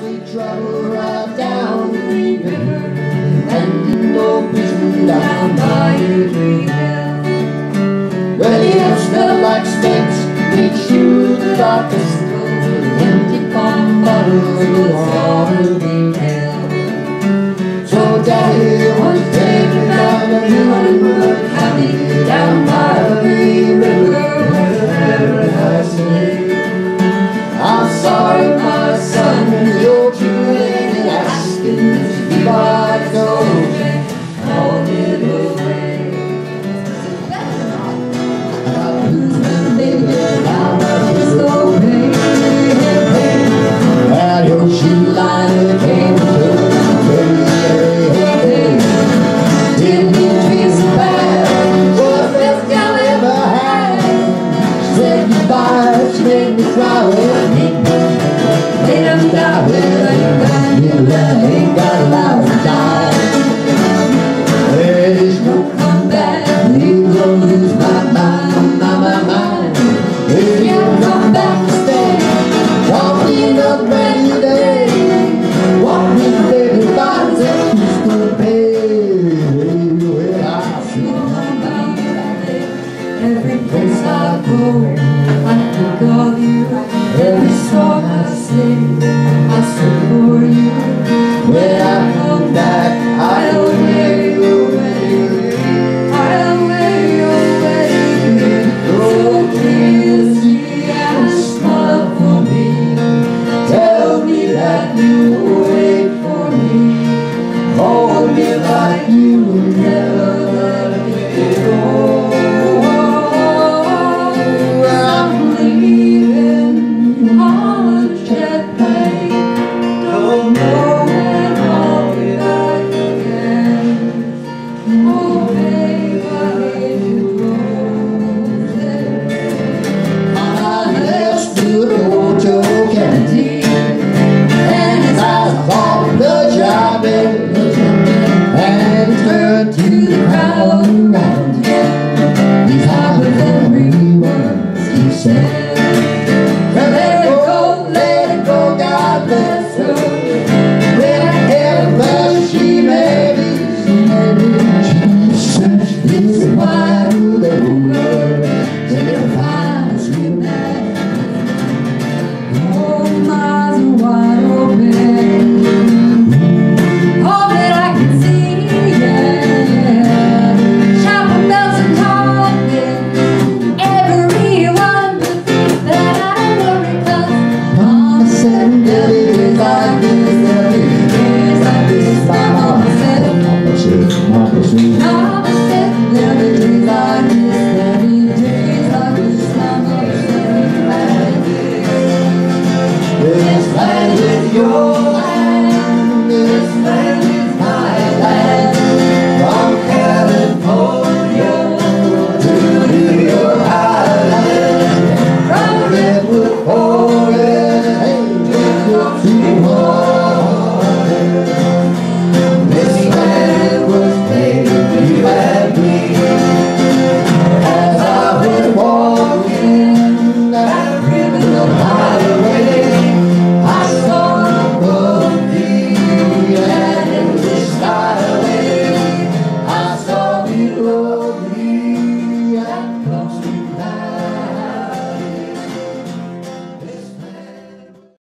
we travel right down the Green River, and no prison down by the Green Hill. Where the air smelled like steaks, we shoot the darkest snow, empty palm bottles on the Green Hill. So Daddy wants to take me down the hill and look happy down by the Green River, where I stay. I'm sorry, my son, you're too late in asking to be by the all get away. I lose my baby, I was so pain. At your shoe line came to didn't mean to be so bad, was the best gal I ever had. Said goodbye, she made me cry with me. Made them die with ain't got a lot to die. There's no comeback, you gon' lose my mind, my mind. If you come back to stay, walk in a brand new day. Walk with baby bodies and you still pay. Well, I see every place I go, I think of you. Every song I sing, I sing for you. When I come back, I'll away, away, I'll away, away. So kiss me and smile for me. Tell me that you'll wait for me. Hold me like you never let me go. I'm leaving on a jet plane. Don't know when I'll be back again. Oh, babe, I hate you roses. I left to the hotel canteen, and his eyes followed the job and he turned to the crowd around him. These are with every word he said. Let it go, God bless her. Wherever she may be, Jesus, this is why you let her till it finds you back. Oh, my eyes are wide open, all that I can see, yeah. Shopping bells are calling, everyone would think that I worry, 'cause Mama said never days like this, never days like this. My mama said, Mama said, Mama said, Mama said never days like this, never days like this. My mama said, like this. This land is yours.